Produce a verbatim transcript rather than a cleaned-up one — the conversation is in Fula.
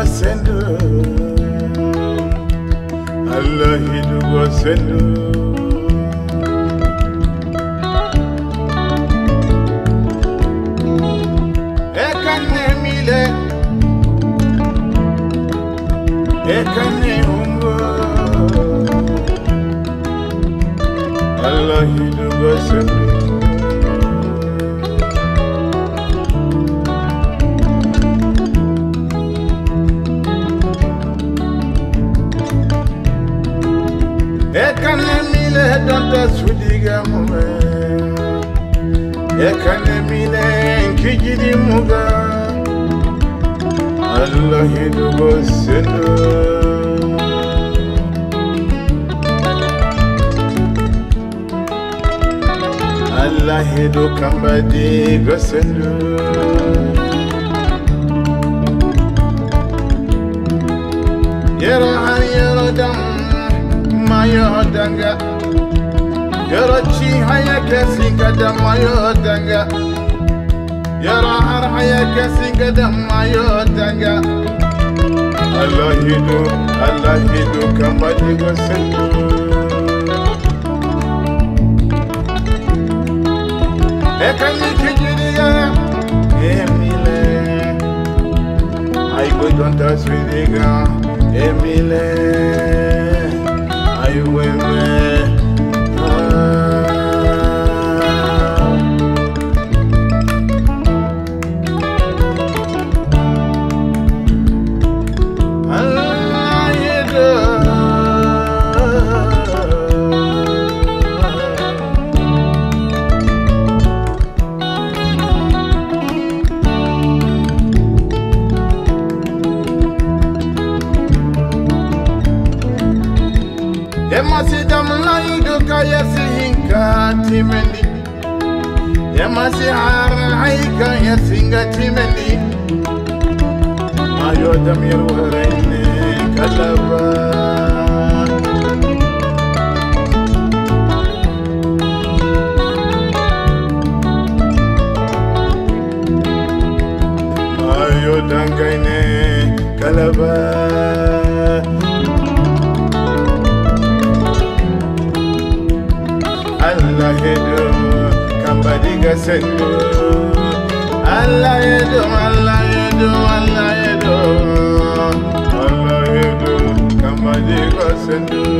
sendu, Allah hidu go sendu. Ekane mile, ekane umbo, Allah hidu go sendu. Ekane mile donta sudiga mume, ekane mile nkijidi muga, Allah hidu go sendu. Allah hidu kambadi go sendu. Yero har yero dam mayo danga, yero chi haya kesinga dam mayo danga, yero har haya kesinga dam mayo danga. Allah hidu, Allah hidu kambadi go sendu. Ekani kijiriya emile, I go donta swidiga emile. You will Yamasi damlai do kaya sihinka timendi, Yamasi har haika yasinga timendi. Ayo damir warene kalaba, ayo dangaine kalaba. Allah hidu kambadi go sendu. Allah hidu, Allah hidu, Allah hidu, Allah hidu kambadi go sendu.